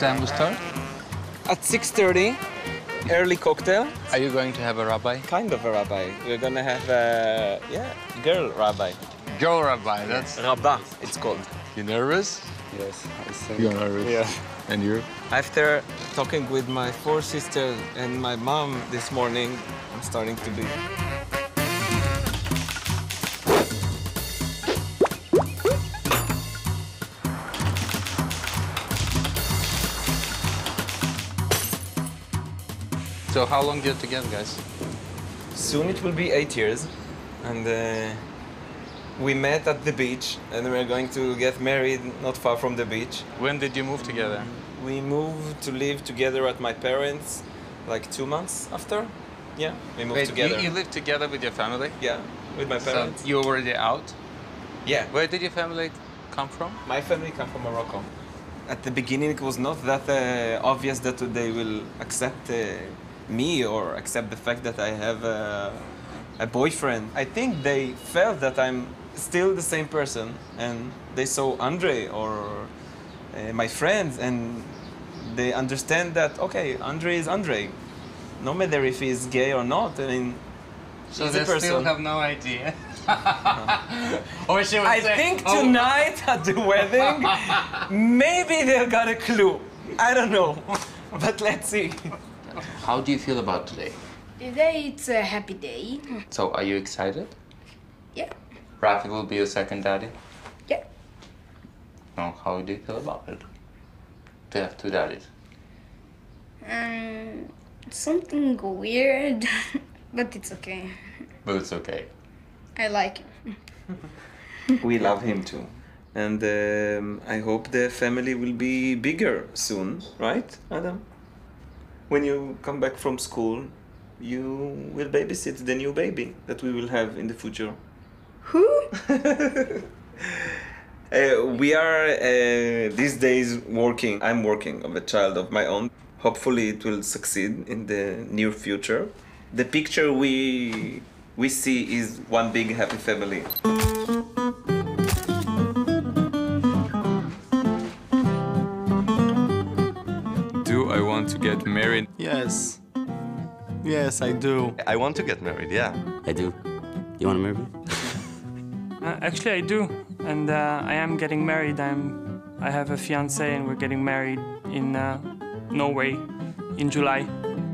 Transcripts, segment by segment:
time we start? At 6:30, early cocktail. Are you going to have a rabbi? Kind of a rabbi. We're gonna have a, girl rabbi. Girl rabbi, that's... Rabbah, it's called. You nervous? Yes, I think. You're nervous? Yeah. And you? After talking with my 4 sisters and my mom this morning, I'm starting to be. So how long you together, guys? Soon it will be 8 years, and we met at the beach, and we're going to get married not far from the beach. When did you move together? We moved to live together at my parents, like 2 months after. Yeah, we moved together. You live together with your family? Yeah, with my parents. So you already out? Yeah. Where did your family come from? My family come from Morocco. At the beginning, it was not that obvious that they will accept me or accept the fact that I have a boyfriend. I think they felt that I'm still the same person, and they saw Andre or my friends, and they understand that, okay, Andre is Andre. No matter if he's gay or not, I mean, so he's they a person. still have no idea? Or she would I say, think tonight at the wedding, maybe they got a clue. I don't know, but let's see. How do you feel about today? Today it's a happy day. So, are you excited? Yeah. Rafi will be your second daddy? Yeah. No, how do you feel about it? To have 2 daddies? Something weird, but it's okay. But it's okay. I like him. We love him too. And I hope the family will be bigger soon, right, Adam? When you come back from school, you will babysit the new baby that we will have in the future. Who? We are these days working. I'm working on a child of my own. Hopefully it will succeed in the near future. The picture we see is one big happy family. Do I want to get married? Yes. Yes, I do. I want to get married, yeah. I do. You want to marry me? Actually, I do. And I am getting married. I have a fiancé, and we're getting married in Norway in July.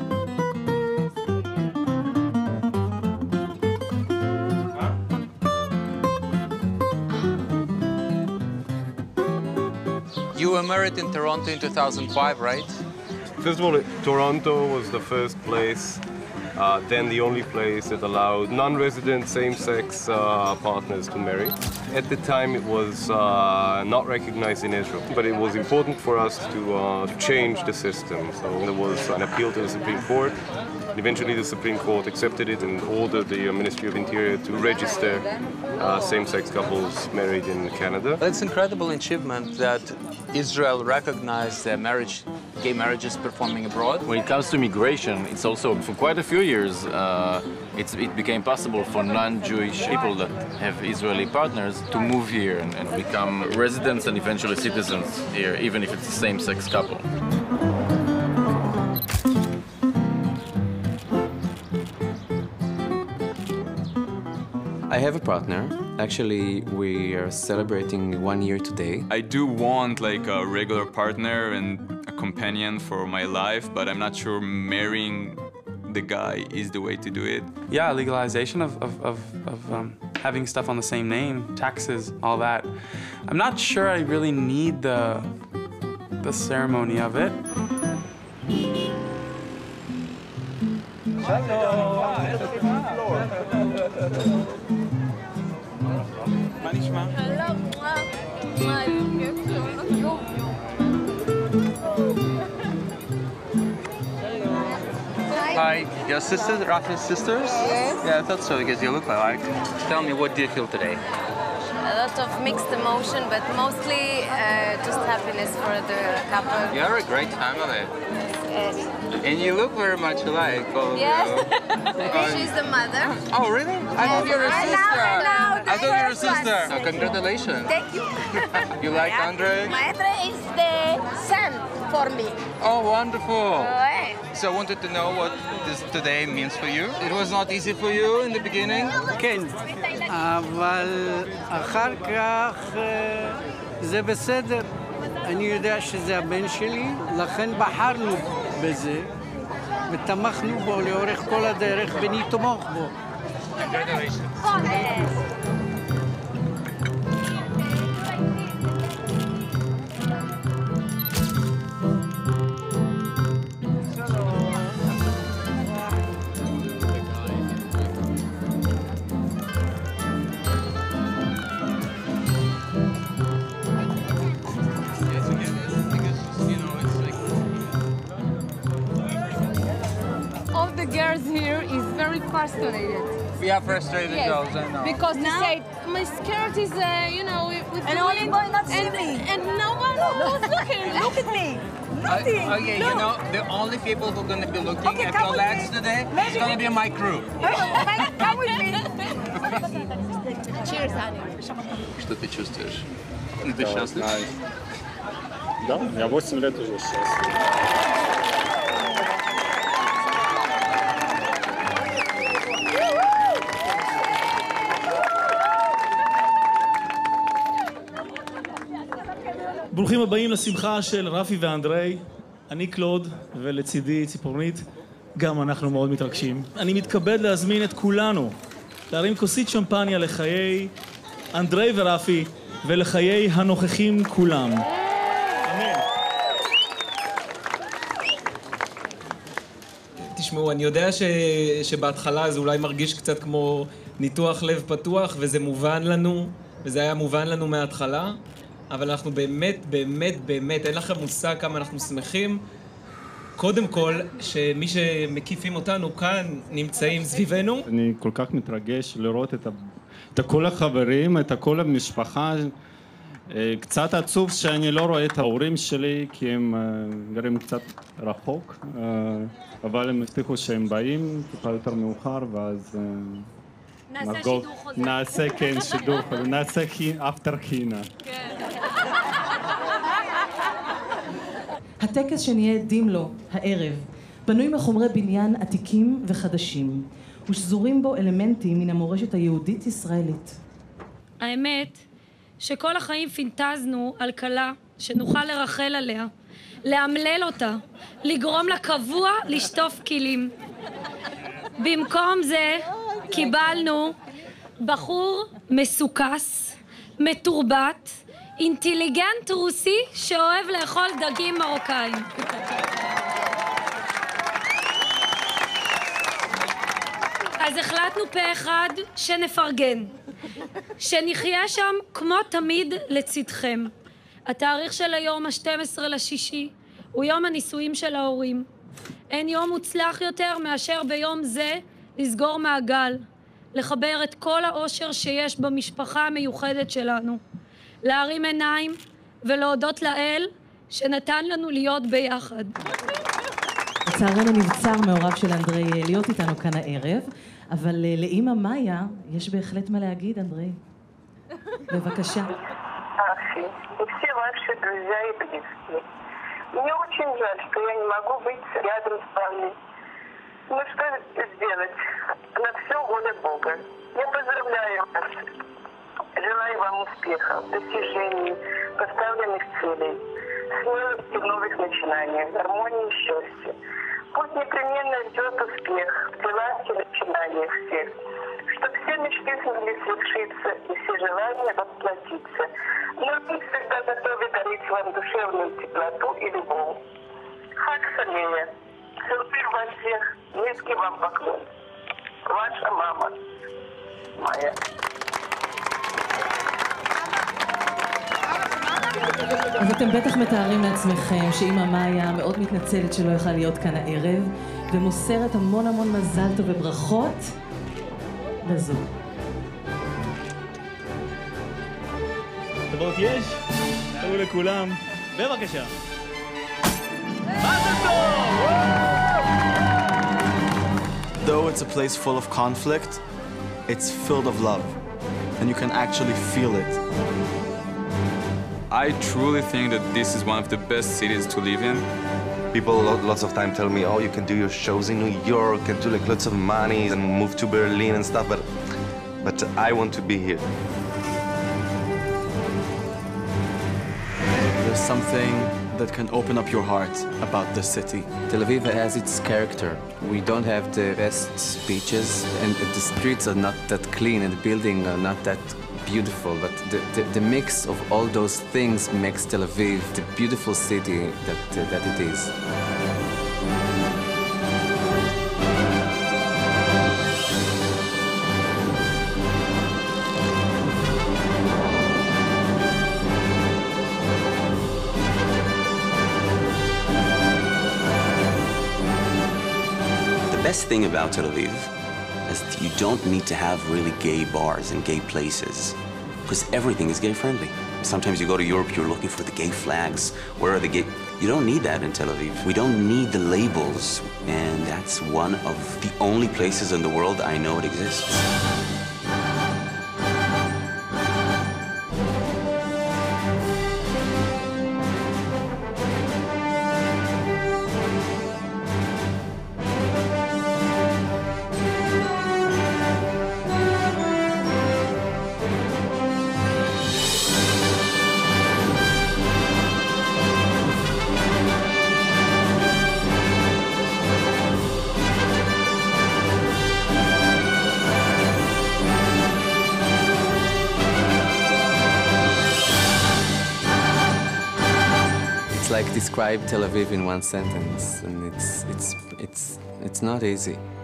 You were married in Toronto in 2005, right? First of all, Toronto was the first place, then the only place that allowed non-resident same-sex partners to marry. At the time, it was not recognized in Israel, but it was important for us to change the system. So there was an appeal to the Supreme Court. Eventually, the Supreme Court accepted it and ordered the Ministry of Interior to register same-sex couples married in Canada. It's an incredible achievement that Israel recognized gay marriages performing abroad. When it comes to migration, it's also, for quite a few years, it became possible for non-Jewish people that have Israeli partners to move here and become residents and eventually citizens here, even if it's a same-sex couple. I have a partner. Actually, we are celebrating 1 year today. I do want like a regular partner and a companion for my life, but I'm not sure marrying the guy is the way to do it. Yeah, legalization of having stuff on the same name, taxes, all that. I'm not sure I really need the ceremony of it. Hi, your sisters, Rafi's sisters? Yes. Yeah, I thought so, because you look alike. Tell me, what do you feel today? A lot of mixed emotion, but mostly just happiness for the couple. You're a great family. Yes. And you look very much alike, all of Yes. you. She's the mother. Oh, really? I thought you were a sister. I thought you were a sister. Oh, congratulations. Thank you. You like Andre? Maestra is the son. for me. Oh, wonderful. Right. So I wanted to know what this today means for you. It was not easy for you in the beginning? כן, אבל אחר כך זה בסדר. אני יודע שזה הבן שלי, לכן בחרנו בזה ותמכנו בו לאורך כל הדרך ונתמוך בו. All the girls here is very frustrated. We are frustrated girls, I know. Because they say my skirt is, with And all the boys not see me. And no one was looking. Look at me. Nothing. Okay, Look. you know, the only people who are going to be looking at come your with legs me. today is going to be my crew. Come with me. Cheers, honey. Что ты чувствуешь? Ты счастлив? Да, я 8 лет уже счастлив. ברוכים הבאים לשמחה של רפי ואנדרי. אני קלוד, ולצידי ציפורנית. גם אנחנו מאוד מתרגשים. אני מתכבד להזמין את כולנו להרים כוסית שמפניה לחיי אנדרי ורפי ולחיי הנוכחים כולם. אמן. תשמעו, אני יודע שבהתחלה זה אולי מרגיש קצת כמו ניתוח לב פתוח, וזה מובן לנו, וזה היה מובן לנו מההתחלה, אבל אנחנו באמת, אין לכם מושג כמה אנחנו שמחים. קודם כל, שמי שמקיפים אותנו כאן נמצאים סביבנו. אני כל כך מתרגש לראות את כל החברים, את כל המשפחה. קצת עצוב שאני לא רואה את ההורים שלי, כי הם גרים קצת רחוק, אבל הם הבטיחו שהם באים טיפה יותר מאוחר, ואז נעשה שידור חוזר. נעשה, כן, שידור חוזר. נעשה אפטר חינה. הטקס שנהיה עדים לו הערב בנוי מחומרי בניין עתיקים וחדשים ושזורים בו אלמנטים מן המורשת היהודית-ישראלית. האמת שכל החיים פינטזנו על כלה שנוכל לרחל עליה, לאמלל אותה, לגרום לה קבוע לשטוף כלים. במקום זה קיבלנו בחור מסוכס, מתורבת, אינטליגנט רוסי שאוהב לאכול דגים מרוקאים. אז החלטנו פה אחד שנפרגן, שנחיה שם כמו תמיד לצדכם. התאריך של היום ה-12/6 הוא יום הנישואים של ההורים. אין יום מוצלח יותר מאשר ביום זה לסגור מעגל, לחבר את כל האושר שיש במשפחה המיוחדת שלנו, להרים עיניים ולהודות לאל שנתן לנו להיות ביחד. לצערנו נבצר מהוריו של אנדרי להיות איתנו כאן הערב, אבל לאמא מאיה יש בהחלט מה להגיד, אנדרי. בבקשה. Арфи и все ваши друзья и близкие. Мне очень жаль, что я не могу быть рядом с вами. Ну что сделать? На все воля Бога. Я поздравляю вас. Желаю вам успехов, достижений, поставленных целей, смелости в новых начинаниях, гармонии и счастья. Пусть непременно ждет успех в делах и начинаниях всех, чтобы все мечты смогли свершиться и все желания воплотиться. Но мы всегда готовы дарить вам душевную теплоту и любовь. Хак Салея. Целую вас всех. Низкий вам поклон. Ваша мама. Майя. אז אתם בטח מתארים לעצמכם שאמא מאיה מאוד מתנצלת שלא יכלה להיות כאן הערב, ומוסרת המון מזל טוב וברכות לזוג. טובות יש? תראו לכולם. בבקשה. מזל טוב! Though it's a place full of conflict, it's filled of love, and you can actually feel it. I truly think that this is one of the best cities to live in. People lots of time tell me, oh, you can do your shows in New York and do like lots of money and move to Berlin and stuff, but I want to be here. There's something that can open up your heart about the city. Tel Aviv has its character. We don't have the best beaches, and the streets are not that clean, and the buildings are not that beautiful, but the mix of all those things makes Tel Aviv the beautiful city that it is. The best thing about Tel Aviv is that you don't need to have really gay bars and gay places, because everything is gay-friendly. Sometimes you go to Europe, you're looking for the gay flags. Where are the gay? You don't need that in Tel Aviv. We don't need the labels, and that's one of the only places in the world I know it exists. Like describe Tel Aviv in one sentence, and it's not easy.